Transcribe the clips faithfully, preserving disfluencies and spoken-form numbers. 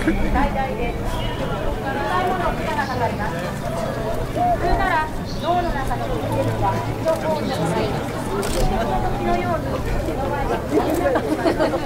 最大で使い物を負荷がかかります。普通なら脳の中の血液は一度こうになり、仕事の時のように目の前で気になってしまいます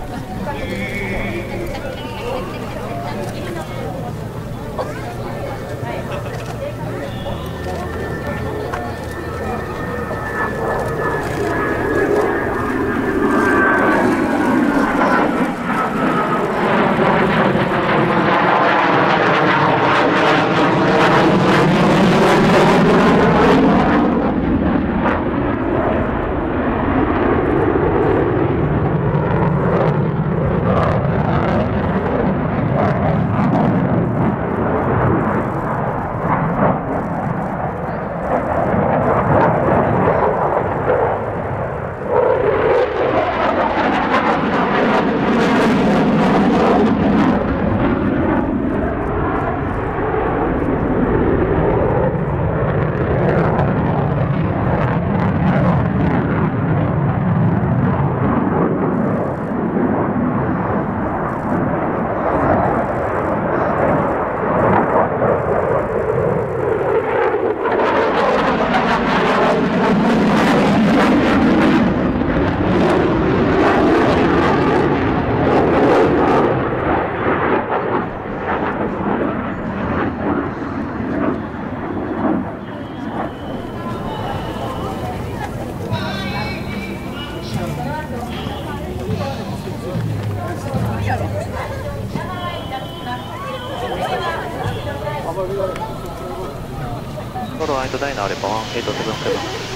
フォローアイトダイナーあればワンエイトセブンセブン。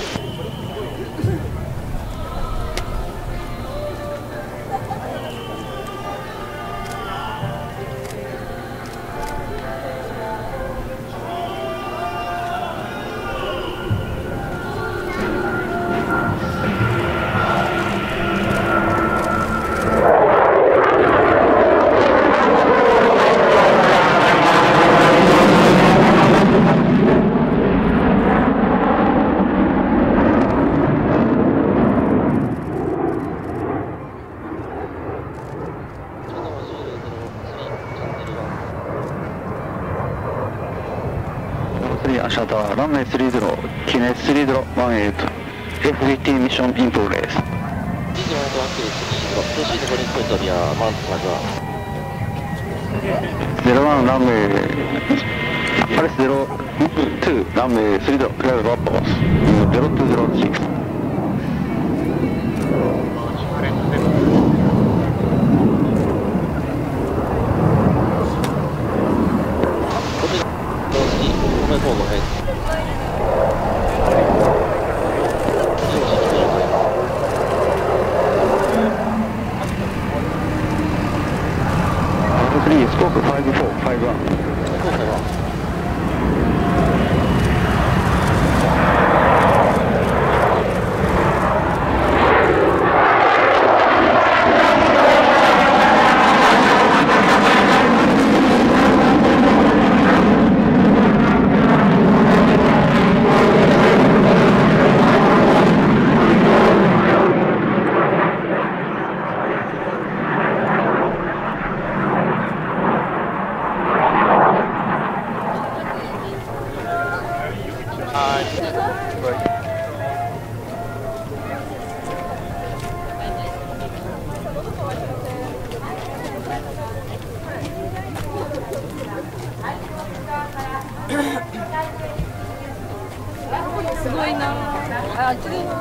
アシャターランウェイスリーゼロキネスリーゼロワンエイト エフフィフティー ミッションインプログレス。ゼロワンランウェイパレスゼロツーランウェイスリーゼロクラウドアッパースゼロツーゼロシックス。スコープファイブフォーファイブワン。 すごいなあ。あっちで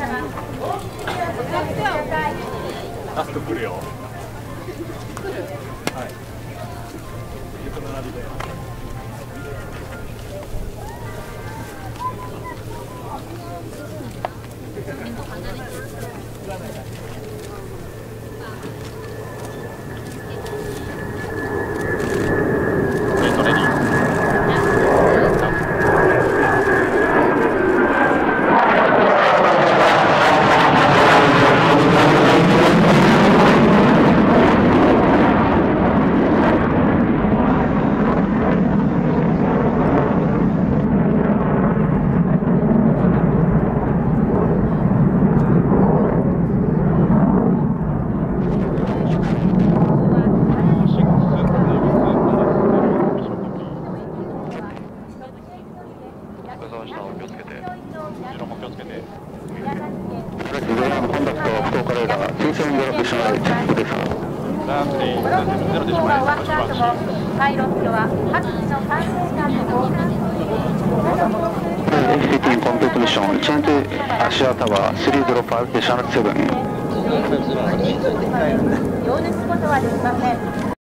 ラスト来るよ。 来る。 はい。横並びで。 この点検が終わった後もパイロットは各地の管制官の防寒 Fitting complete mission. Change Asia Tower three zero five to Channel seven. 用抜くことはできません。